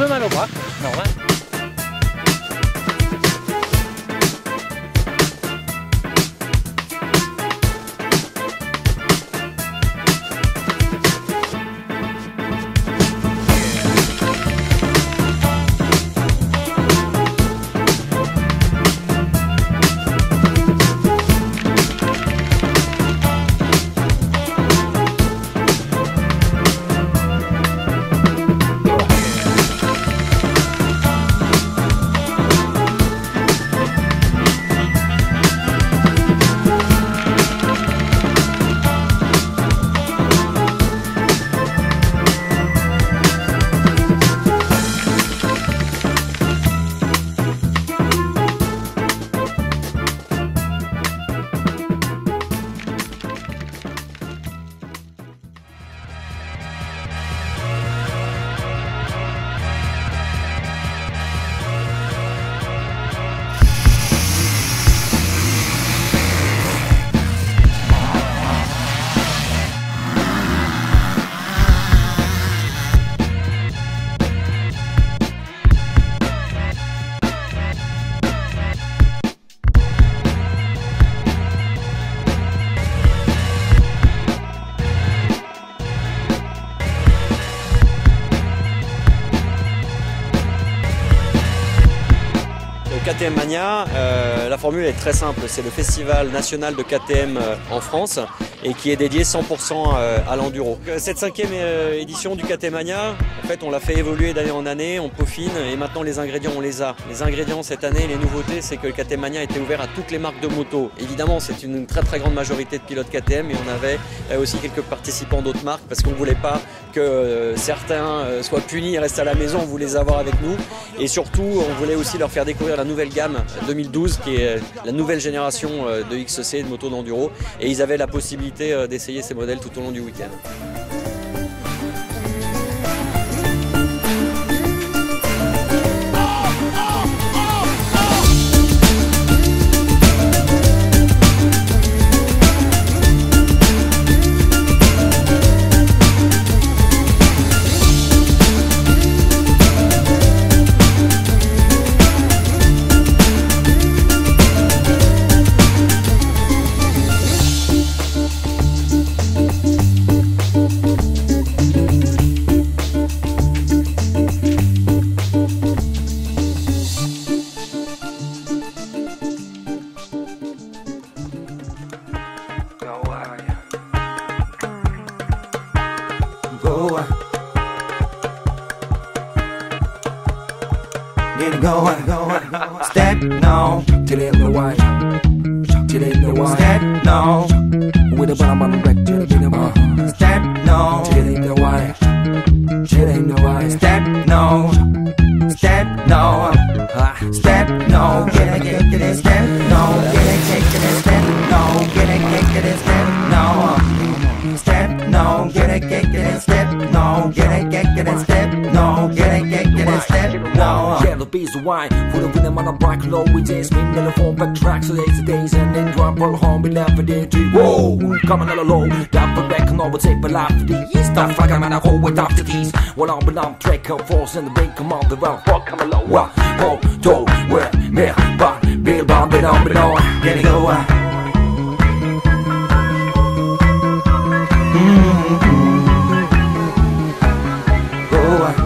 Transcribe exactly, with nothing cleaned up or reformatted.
peu mal au bras, normal. K T M Mania, euh, la formule est très simple, c'est le festival national de K T M euh, en France et qui est dédié cent pour cent euh, à l'enduro. Cette cinquième euh, édition du K T M Mania, en fait on l'a fait évoluer d'année en année, on peaufine et maintenant les ingrédients on les a. Les ingrédients cette année, les nouveautés, c'est que le K T M Mania était ouvert à toutes les marques de moto. Évidemment c'est une très très grande majorité de pilotes K T M et on avait euh, aussi quelques participants d'autres marques parce qu'on ne voulait pas que euh, certains euh, soient punis et restent à la maison, on voulait les avoir avec nous et surtout on voulait aussi leur faire découvrir la nouvelle nouvelle gamme deux mille douze qui est la nouvelle génération de X C, de motos d'enduro, et ils avaient la possibilité d'essayer ces modèles tout au long du week-end. Get it going, going, step no, till it the white, till it the white, step no, with a bomb on the wreck, till it the white, step no, till it the white, till it the white, step no, step no, step no, get it, get it, get it, step no, get it, get it, step no, get it, get it, step no, step no, get it, get it, step no, get it, get it, step no, get it, get it, step no. The beats of wine, full of rhythm on a bright glow. We just spin the phone back tracks, so days to days, and then drop roll home, we left for day three. Whoa, coming all low, down the back, and over tape a life for the east. I fuck, I'm on a whole way after these. Well, I'm belong, track of force, and the break, come on, the round, fuck, come along. Wow, oh, do, where, me, but, bill, bomb, it on, it on, get it go. Mm-hmm. Go.